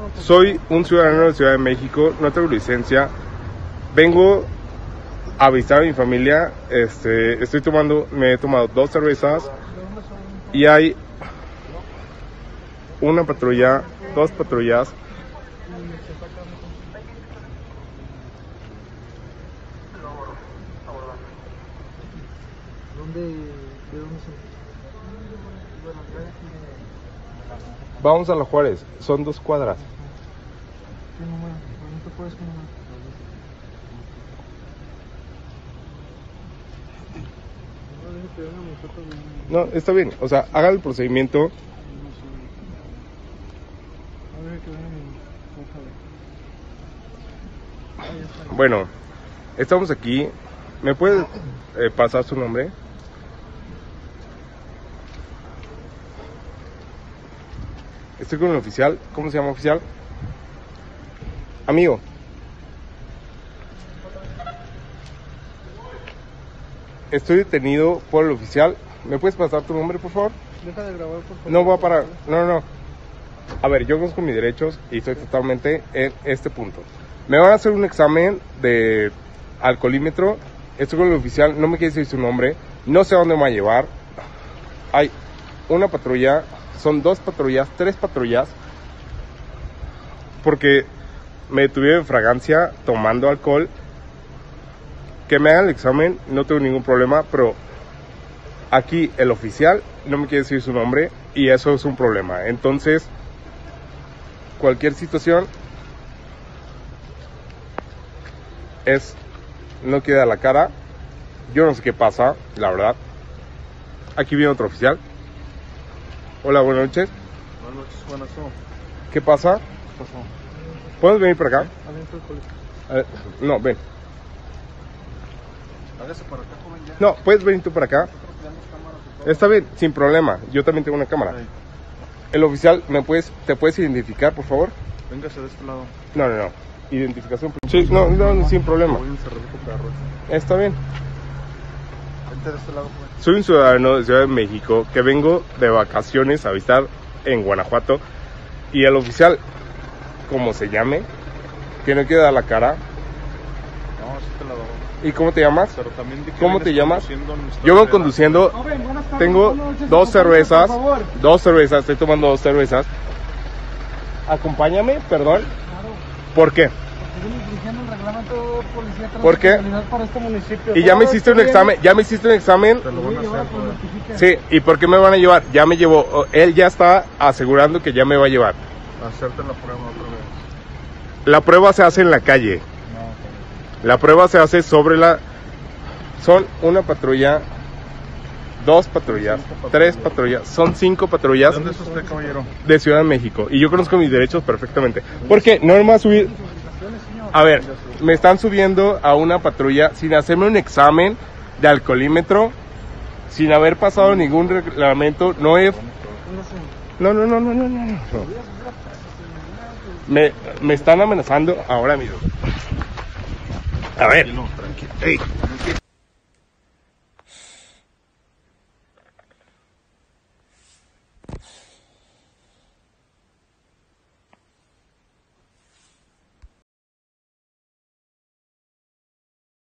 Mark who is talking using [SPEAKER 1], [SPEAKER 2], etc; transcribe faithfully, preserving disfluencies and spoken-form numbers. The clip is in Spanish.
[SPEAKER 1] Soy un ciudadano de Ciudad de México, no tengo licencia. Vengo a visitar a mi familia. Este, estoy tomando, me he tomado dos cervezas y hay una patrulla, dos patrullas.
[SPEAKER 2] ¿Dónde, de dónde son?
[SPEAKER 1] Vamos a la Juárez, son dos cuadras.
[SPEAKER 2] ¿Qué número? ¿No te puedes qué número?
[SPEAKER 1] No, está bien, o sea, haga el procedimiento. Bueno, estamos aquí. ¿Me puede eh, pasar su nombre? Estoy con el oficial. ¿Cómo se llama, oficial? Amigo. Estoy detenido por el oficial. ¿Me puedes pasar tu nombre, por favor?
[SPEAKER 2] Deja de grabar, por favor.
[SPEAKER 1] No voy a parar. No, no, no. A ver, yo conozco mis derechos y estoy totalmente en este punto. Me van a hacer un examen de alcoholímetro. Estoy con el oficial. No me quiere decir su nombre. No sé a dónde me va a llevar. Hay una patrulla. Son dos patrullas, tres patrullas. Porque me detuvieron en fragancia tomando alcohol. Que me hagan el examen, no tengo ningún problema, pero aquí el oficial no me quiere decir su nombre y eso es un problema. Entonces, cualquier situación es, no queda la cara. Yo no sé qué pasa, la verdad. Aquí viene otro oficial. Hola, buenas noches.
[SPEAKER 2] Buenas noches, buenas noches.
[SPEAKER 1] ¿Qué pasa?
[SPEAKER 2] ¿Qué pasó?
[SPEAKER 1] ¿Puedes venir para acá?
[SPEAKER 2] Adentro del colegio.
[SPEAKER 1] A ver, no, ven.
[SPEAKER 2] Hágase para acá, joven, ya.
[SPEAKER 1] No, puedes venir tú para acá. Está bien, sin problema. Yo también tengo una cámara.
[SPEAKER 2] Sí.
[SPEAKER 1] El oficial, ¿me puedes, te puedes identificar, por favor?
[SPEAKER 2] Véngase de este lado.
[SPEAKER 1] No, no, no. Identificación. Sí, no, no, no, sin problema.
[SPEAKER 2] Voy a encerrar con carro.
[SPEAKER 1] Está bien.
[SPEAKER 2] Vente de este lado, joven.
[SPEAKER 1] Soy un ciudadano de Ciudad de México que vengo de vacaciones a visitar en Guanajuato y el oficial, como se llame, que no quiere dar la cara.
[SPEAKER 2] No, sí te la doy.
[SPEAKER 1] ¿Y cómo te llamas?
[SPEAKER 2] Pero también de que
[SPEAKER 1] ¿Cómo
[SPEAKER 2] vienes
[SPEAKER 1] te llamas?
[SPEAKER 2] conduciendo no está
[SPEAKER 1] Yo vengo
[SPEAKER 2] legal.
[SPEAKER 1] conduciendo,
[SPEAKER 2] Joven, buenas tardes,
[SPEAKER 1] tengo
[SPEAKER 2] buenas noches,
[SPEAKER 1] dos
[SPEAKER 2] acompáñame,
[SPEAKER 1] cervezas,
[SPEAKER 2] por favor.
[SPEAKER 1] dos cervezas, estoy tomando dos cervezas. Acompáñame, perdón.
[SPEAKER 2] Claro,
[SPEAKER 1] ¿Por qué?
[SPEAKER 2] porque vienes dirigiendo el reglamento de policía
[SPEAKER 1] ¿Por qué?
[SPEAKER 2] transitorial para este municipio.
[SPEAKER 1] Y ya me
[SPEAKER 2] Todo
[SPEAKER 1] hiciste un
[SPEAKER 2] esto
[SPEAKER 1] examen,
[SPEAKER 2] viene-
[SPEAKER 1] ya me hiciste un examen.
[SPEAKER 2] Te lo van a hacer, joven.
[SPEAKER 1] Sí, ¿y por qué me van a llevar? Ya me llevó, él ya está asegurando que ya me va a llevar.
[SPEAKER 2] Hacerte la prueba otra vez.
[SPEAKER 1] La prueba se hace en la calle.
[SPEAKER 2] No, joven.
[SPEAKER 1] La prueba se hace sobre la... Son una patrulla, dos patrullas, tres patrullas, son cinco patrullas
[SPEAKER 2] ¿De dónde es usted, caballero?
[SPEAKER 1] de Ciudad de México. Y yo conozco mis derechos perfectamente. Porque no me va a subir... A ver, me están subiendo a una patrulla sin hacerme un examen de alcoholímetro, sin haber pasado ningún reglamento. No he... No, no, no, no, no, no. no. Me, me están amenazando ahora mismo. A ver.
[SPEAKER 2] Tranquilo, tranquilo.
[SPEAKER 1] Ey.